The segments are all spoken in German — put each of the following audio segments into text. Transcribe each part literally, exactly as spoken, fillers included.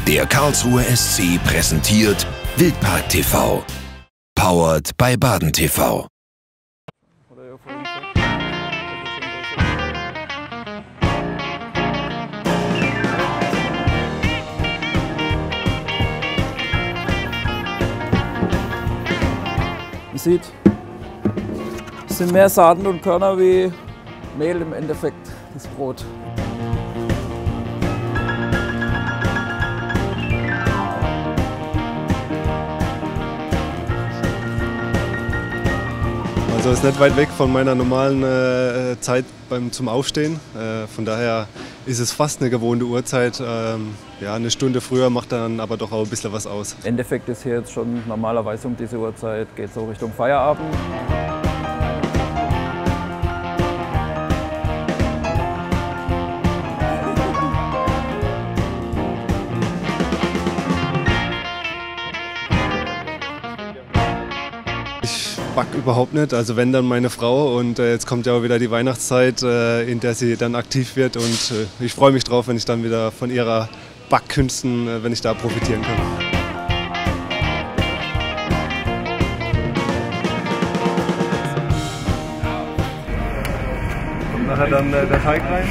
Der Karlsruher S C präsentiert Wildpark T V. Powered by Baden T V. Man sieht, es sind mehr Saaten und Körner wie Mehl im Endeffekt, das Brot. Also ist nicht weit weg von meiner normalen äh, Zeit beim, zum Aufstehen. Äh, von daher ist es fast eine gewohnte Uhrzeit. Ähm, ja, eine Stunde früher macht dann aber doch auch ein bisschen was aus. Im Endeffekt ist hier jetzt schon normalerweise um diese Uhrzeit, geht so Richtung Feierabend. Ich back überhaupt nicht, also wenn dann meine Frau, und äh, jetzt kommt ja auch wieder die Weihnachtszeit, äh, in der sie dann aktiv wird, und äh, ich freue mich drauf, wenn ich dann wieder von ihrer Backkünsten, äh, wenn ich da profitieren kann. Kommt nachher dann äh, der Teig rein,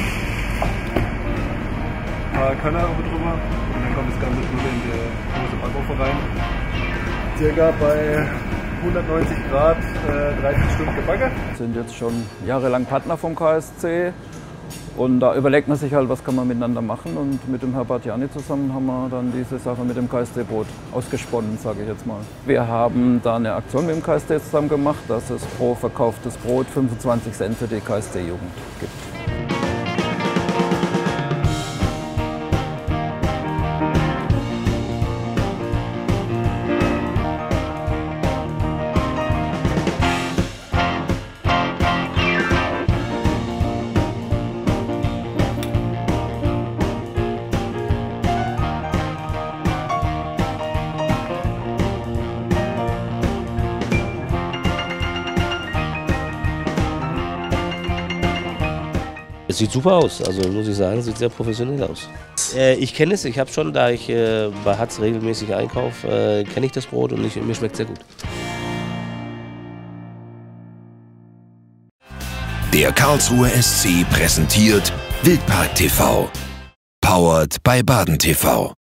ein paar Körner drüber und dann kommt das Ganze drüber in die große Backofen rein. Circa bei hundertneunzig Grad, äh, dreizehn Stunden gebacken. Wir sind jetzt schon jahrelang Partner vom K S C und da überlegt man sich halt, was kann man miteinander machen, und mit dem Herrn Bartiani zusammen haben wir dann diese Sache mit dem K S C-Brot ausgesponnen, sage ich jetzt mal. Wir haben da eine Aktion mit dem K S C zusammen gemacht, dass es pro verkauftes Brot fünfundzwanzig Cent für die K S C-Jugend gibt. Es sieht super aus, also muss ich sagen, sieht sehr professionell aus. Äh, ich kenne es, ich habe schon, da ich äh, bei Hatz regelmäßig einkaufe, äh, kenne ich das Brot, und ich, mir schmeckt es sehr gut. Der Karlsruher S C präsentiert Wildpark T V. Powered by Baden T V.